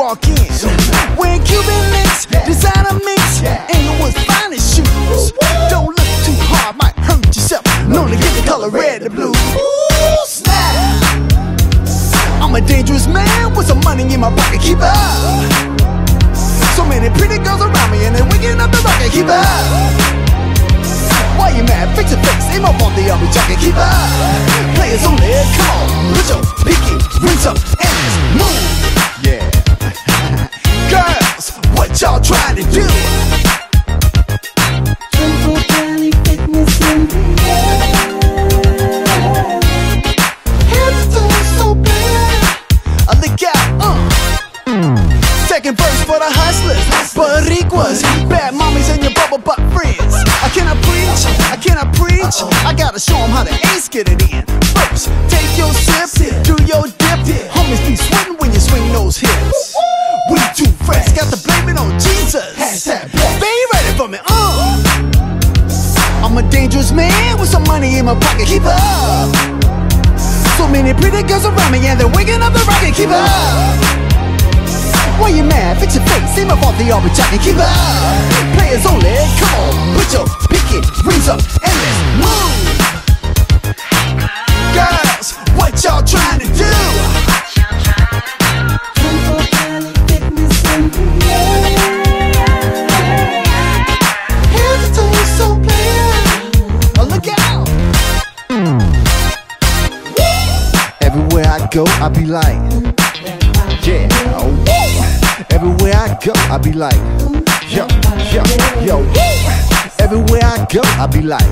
walk in, wearing Cuban links, designer mix, Inglewood's finest shoes. Don't look too hard, might hurt yourself. Known to get the color red and blue. Ooh, snap! I'm a dangerous man with some money in my pocket. Keep up. So many pretty girls around me and they're waking up the rocket. Keep up. Why you mad? Fix your face. Aim up on the army jacket. Keep up. Players only. Come on, put your pinky rings up and let's move. Yeah. Girls, what y'all trying to do? Cali fitness in the air. Hands so bad. Look out, Second verse for the hustlers, Bariquas, bad mommies and your bubble butt friends. I cannot preach, I gotta show them how the ace get it in. First, take your sip, do your dip. Homies be sweating when you swing those hips. We too fresh, got to blame it on Jesus. Be ready for me, I'm a dangerous man with some money in my pocket. Keep up. So many pretty girls around me and they're waking up the rocket. Keep up. Why you mad? Fix your face. Aim up off the army jacket. Keep up. Players only. Come on, put your pinky rings up and let's move. Girls, what y'all trying to do? Cali fitness in the air. Hands so bad. Oh, look out. Everywhere I go, I be like, yeah. Everywhere I go, I be like, yo, yo, yo. Everywhere I go, I be like,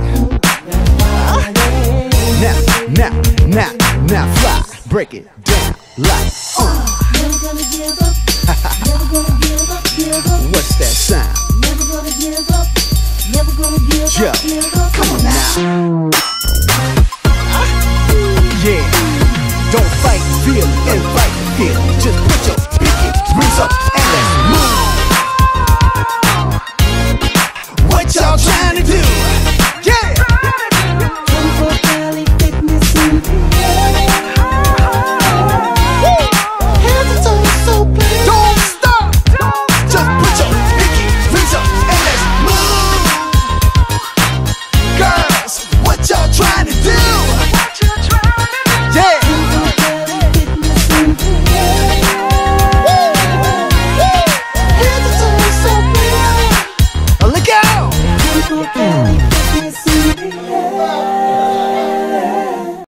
now, fly, break it down like, Never gonna give up. Never gonna give up. What's that sound? Never gonna give up. Never gonna give up. Yo, come on now.